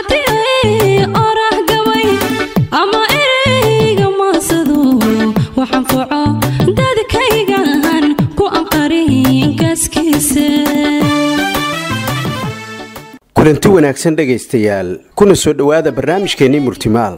هاتي أراه قوي أما إريق مصدو وحنفعه دادك هيقان كو أنقرين كاسكيسي kulanti wanaagsan dhageystayaal kuna soo dhawaada barnaamijkeeni murtimaal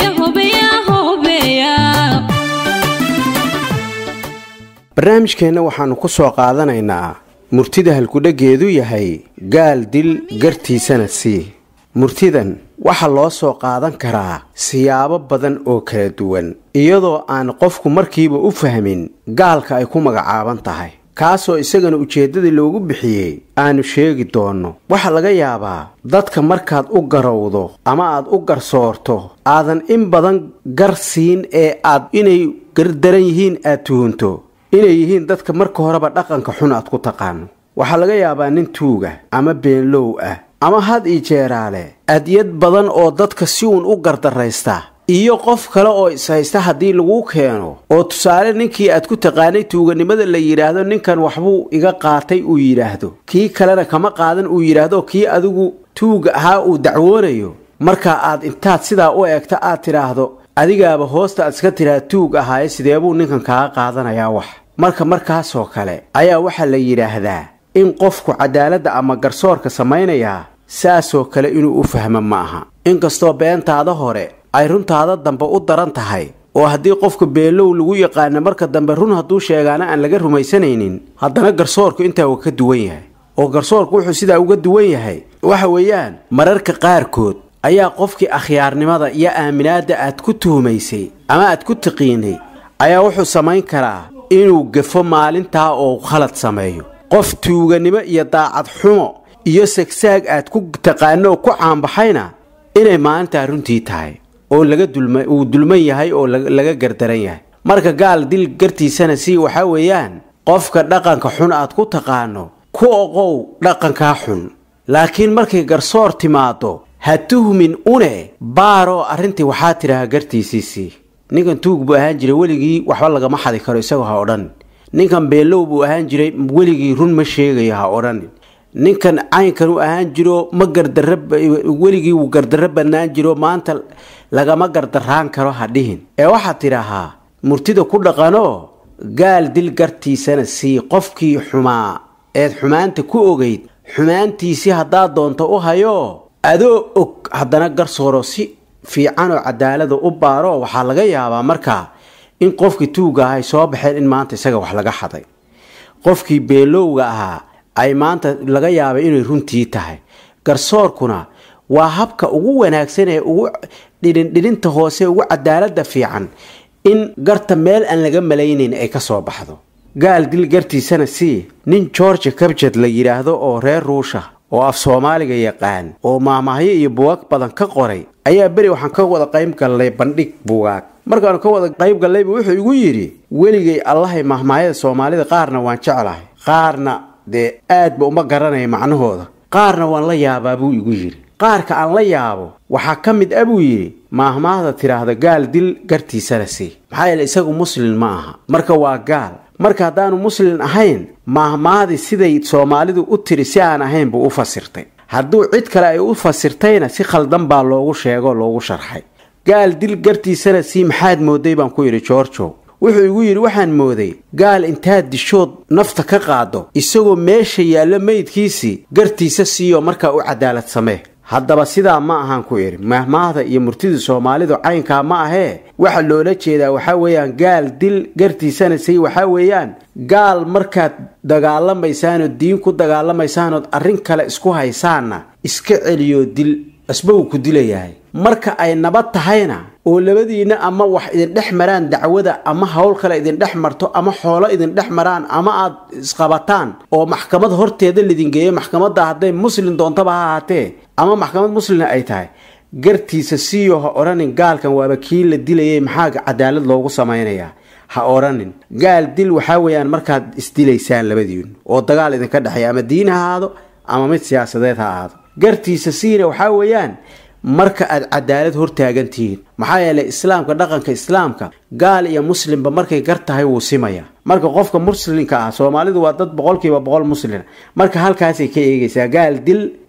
barnaamijkeena waxaanu ku soo qaadanaynaa murtida halkudhageedu yahay gaal dil gartiisana sii murtidan waxa loo soo qaadan karaa siyaabo badan oo kala duwan iyadoo aan qofku markiiba u fahmin gaalka ay ku magacaaban tahay kaasoo isagana ujeedada loogu bixiyay aanu sheegi doono waxa laga yaabaa dadka markaad u garowdo ama aad u garsoorto aadan in badan gar siin ee aad inay gardaran yihiin aad tuhunto inay yihiin dadka marka horeba dhaqanka xun aad ku taqaano waxa laga yaabaa nin tuuga ama beenlow ah ama had ii jeeraale adyad badan oo dadka si uun u gardaraysta iyo qof kale oo ishaysta haddii lagu keeno oo tusaale ninkii aad ku taqaanay tuuganimada la yidhaahdo ninkan waxbuu iga qaatay uu yidhaahdo kii kalena kama qaadan uu yidhaahdo kii adigu tuuga ahaa uu dacwoonayo marka aad intaad sidaa u eegta aad tidhaahdo adigaaba hoosta aad iska tidhaahdo tuug ahaaye sideebuu ninkan kaaga qaadanayaa wax markaasoo kale ayaa waxaa la yidhaahdaa in qofku cadaaladda ama garsoorka samaynayaa saasoo kale inuu u fahmo ma aha inkastoo beentaada hore ay runtaada dambe u daran tahay oo haddii qofka beelow lagu yaqaano marka dambe run hadduu sheegaana aan laga rumaysanaynin haddana garsoorku intaa uu ka duwan yahay oo garsoorku wuxuu sidaa uga duwan yahay waxa weeyaan mararka qaarkood ayaa qofkii akhyaarnimada iyo aaminaadda aad ku tuhumaysay ama aad ku taqiinay ayaa wuxuu samayn karaa inuu gafo maalintaa oo khalad sameeyo qof tuuganimo iyo daacad xumo iyo sagsaag aad ku taqaano oo ku caanbaxayna inay maalintaa runtii tahay oo uu dulman yahay oo laga gardaran yahay marka gaal dil gartiisana sii waxaa weeyaan qofka dhaqanka xun aad ku taqaano ku oqow dhaqankaa xun laakiin markay garsoor timaado ha tuhmin une baaroo arrintii waxaa tidhaha gartiisiisii ninkan tuug buu ahaan jiray weligii waxba lagama xadi karo isagoo ha odhan ninkan beelow buu ahaan jiray weligii run ma sheegayo ha odhan ninkan caynkan u ahaan jiro ma gardarra weligii wuu gardarro bannaan jiro maanta lagama gardarraan karo ha dhihin ee waxaad tidhaahaa murtida ku dhaqanoo gaal dil gartiisana sii qofkii xumaa eed xumaanta ku ogayd xumaantiisii haddaad doonto u hayoo adoo og haddana garsooro si fiican oo cadaalada u baaro waxaa laga yaabaa markaa in qofkii tuuga ahay soo baxeen in maanta isaga wax laga xaday qofkii beelowga ahaa ay maanta laga yaabay inay runtii tahay garsoorkuna waa habka ugu wanaagsan ee ugu dhidhindhidhinta hoose ugu cadaaladda fiican in garta meel aan laga malaynayn ay ka soo baxdo gaal dil gartiisana sii nin george kabjad la yidhaahdo oo reer ruusha oo af soomaaliga yaqaan oo maamahyo iyo buugaag badan ka qoray ayaa beri waxaan ka wada qayb gallay bandhig buugaag markaanu ka wada qayb gallayba wuxuu igu yidhi weligay allahay mahmaayada soomaalida qaarna waan jeclahay qaarna dee aadba uma garanaya macnahooda qaarna waan la yaabaa buu igu yidhi qaarka aan la yaabo waxaa ka mid ah buu yidhi maahmaahda tidhaahda gaal dil gartiisana sii maxaa yeele isagu muslin ma aha marka waa gaal marka haddaanu muslin ahayn maahmaahdi siday soomaalidu u tiri si aan ahayn buu u fasirtay hadduu cid kale ay u fasirtayna si khaldan baa loogu sheegoo loogu sharxay gaal dil gartiisana sii maxaad mooday baan ku yidhi georgow wuxuu igu yidhi waxaan mooday gaal intaad dishood nafta ka qaado isagoo meesha yaallo meydkiisii gartiisa siiyo markaa u cadaalad samee haddaba sidaa ma ahaan ku idhi mahmaahda iyo murtida soomaalidu caynkaa ma ahee waxa loola jeedaa waxaa weeyaan gaal dil gartiisana sii waxaa weeyaan gaal markaad dagaalamaysaanoo diin ku dagaalamaysaanood arrin kale isku haysaanna iska celiyo dil asba uu ku dilayahay marka ay nabad tahayna oo labadiina ama wax idin dhex maraan dacwada ama hawl kale idin dhex marto ama xoolo idin dhex maraan ama aad isqabataan oo maxkamad horteeda lidin geeyo maxkamadda hadday muslin doontaba ha ahaatee ama maxkamad muslina ay tahay gartiisa siiyo ha odhanin gaalkan waaba kii la dilayay maxaa cadaalad loogu samaynayaa ha odhanin gaal dil waxaa weeyaan markaad isdilaysaan labadiinu oo dagaal idinka dhexeeya ama diin ha ahaado ama mid siyaasadeed ha ahaado gartiisa siina waxaa weeyaan marka aad cadaalad hortaagantihiin maxaa yeelay islaamka dhaqanka islaamka gaal iyo muslimba markay gar tahay wuu simaya marka qofka muslimka ah Soomaalidu waa dad 100% muslimiin marka halkaas ay ka eegaysaa gaal dil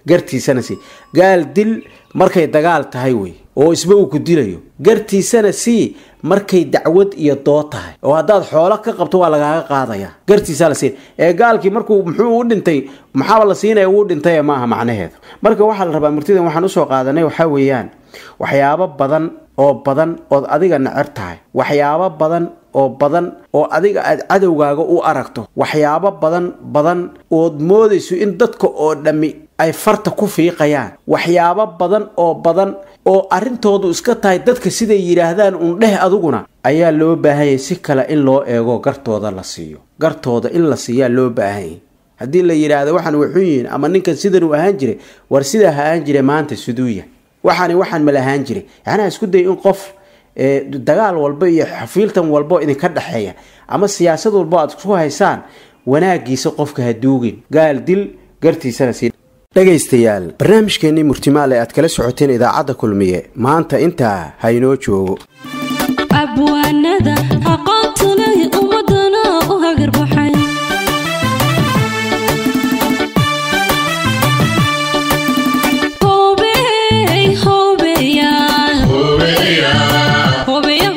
gartiisana sii gaal dil markay dagaal tahay wey oo isba uu ku dilayo gartiisana sii markay dacwad iyo dood tahay oo haddaad xoolo ka qabto waa lagaaga qaadaya gartiisa la siin ee gaalkii markuu muxuu u dhintay maxaa la siinaya uu dhintay ma aha macnaheedu marka waxa la rabaa murtidan waxaan u soo qaadanay waxa weeyaan waxyaabo badan oo adiga nacab tahay waxyaabo badan oo adiga aad cadowgaaga u aragto waxyaabo badan oo moodayso in dadka oo dhami ay farta ku fiiqayaan waxyaabo badan oo arintoodu iska tahay dadka sida yiraahdaan dheh aduguna ayaa loo baahanyahay si kale in loo eego gartooda la siiyo gartooda in la siiyo loo baahanyahay hadii la yiraahdo waxaan wuxuu yiin ama ninkan sidan uu ahaan jiray war sida ahaan jiray maanta siduuya waxaan ma lahaan jiray yaani isku day in qof dagaal walba iyo xafiiltan walba idin ka dhaxeeya ama siyaasad walba aad ku haysaan wanaagiisa qofka haduugin gaal dil gartiisana si dhageystayaal barnaamijkeennii murtimaale aad kala socoteen idaacadda kulmiye maanta intaa haynoo joogo abwaanada aqoonta leh ummadana u hagarbaxay hobeya